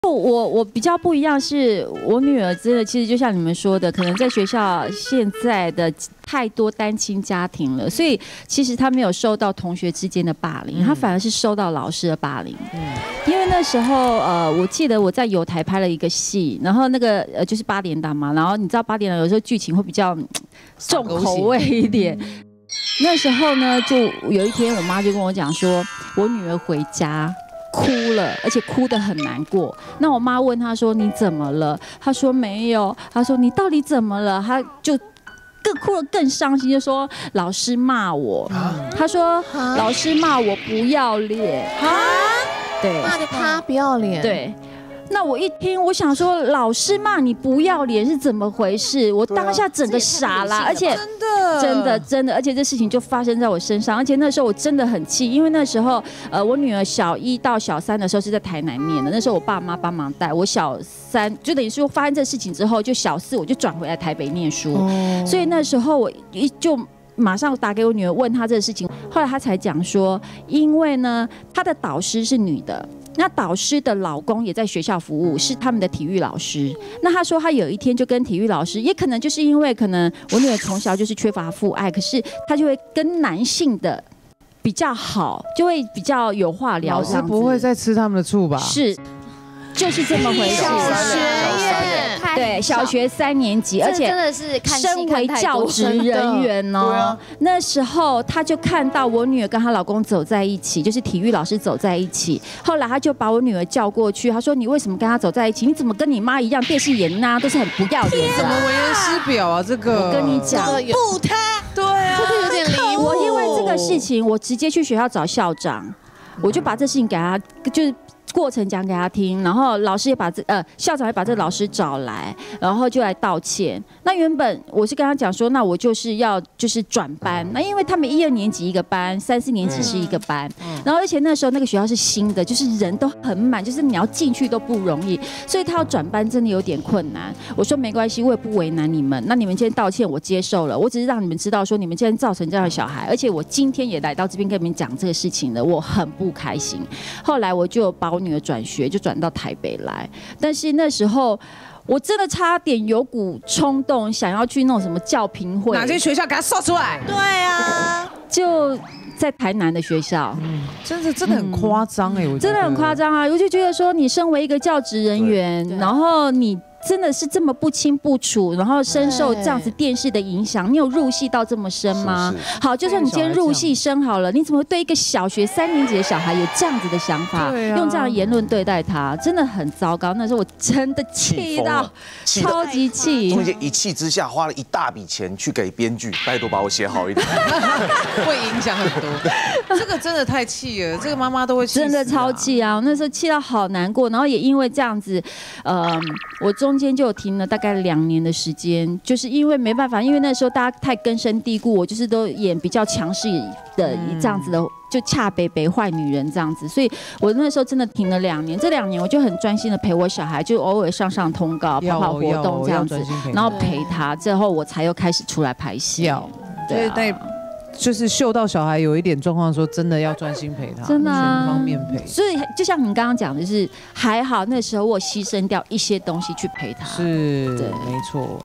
我比较不一样，是我女儿真的，其实就像你们说的，可能在学校现在的太多单亲家庭了，所以其实她没有受到同学之间的霸凌，她反而是受到老师的霸凌。因为那时候我记得我在友台拍了一个戏，然后那个就是8点档嘛，然后你知道8点档有时候剧情会比较重口味一点。那时候呢，就有一天我妈就跟我讲说，我女儿回家。哭了，而且哭得很难过。那我妈问她说：“你怎么了？”她说：“没有。”她说：“你到底怎么了？”她就更哭得更伤心，就说：“老师骂我。”她说：“老师骂我不要脸。”对， 骂他不要脸。 对。那我一听，我想说，老师骂你不要脸是怎么回事？我当下整个傻啦，而且真的，而且这事情就发生在我身上，而且那时候我真的很气，因为那时候我女儿小1到小3的时候是在台南念的，那时候我爸妈帮忙带，我小3就等于说发生这事情之后，就小4我就转回来台北念书，所以那时候我就马上打给我女儿问她这个事情，后来她才讲说，因为呢她的导师是女的。那导师的老公也在学校服务，是他们的体育老师。那他说他有一天就跟体育老师，也可能就是因为可能我女儿从小就是缺乏父爱，可是他就会跟男性的比较好，就会比较有话聊。 老师不会再吃他们的醋吧？ 是，就是这么回事。 小学耶， 对，小学3年级，而且真的是身为教职人员哦，那时候他就看到我女儿跟她老公走在一起，就是体育老师走在一起。后来他就把我女儿叫过去，他说：“你为什么跟他走在一起？你怎么跟你妈一样，电视演呐，都是很不要脸的。” 怎么为人师表啊？这个我跟你讲， 不他， 对啊， 这个有点离谱。 我因为这个事情，我直接去学校找校长，我就把这事情给他，就是过程讲给他听，然后老师也把校长也把这个老师找来，然后就来道歉。那原本我是跟他讲说，那我就是要转班，那因为他们1、2年级一个班，3、4年级是一个班，然后而且那时候那个学校是新的，就是人都很满，就是你要进去都不容易，所以他要转班真的有点困难。我说没关系，我也不为难你们，那你们今天道歉我接受了，我只是让你们知道说你们今天造成这样的小孩，而且我今天也来到这边跟你们讲这个事情了，我很不开心。后来我就把我女儿转学，就转到台北来。但是那时候我真的差点有股冲动，想要去那种什么教评会， 哪间学校给他说出来？ 对啊， 就在台南的学校， 真的很夸张哎，我真的很夸张啊！我就觉得说，你身为一个教职人员，然后你真的是这么不清不楚，然后深受这样子电视的影响，你有入戏到这么深吗？好，就算你今天入戏深好了，你怎么会对一个小学3年级的小孩有这样子的想法，用这样的言论对待他，真的很糟糕。那时候我真的气到超级气， 中间一气之下花了一大笔钱去给编剧，拜托把我写好一点， 会影响很多。这个真的太气了，这个妈妈都会气， 真的超气啊！我那时候气到好难过，然后也因为这样子，我中间就有停了大概2年的时间，就是因为没办法，因为那时候大家太根深蒂固，我就是都演比较强势的这样子的，就恰北北坏女人这样子，所以我那时候真的停了2年。这2年我就很专心的陪我小孩，就偶尔上通告、跑活动这样子，然后陪他，之后我才又开始出来拍戏。 对对。就是嗅到小孩有一点状况的时候，真的要专心陪他， 真的全方面陪。 所以就像你刚刚讲的是，还好那时候我牺牲掉一些东西去陪他。 是，没错。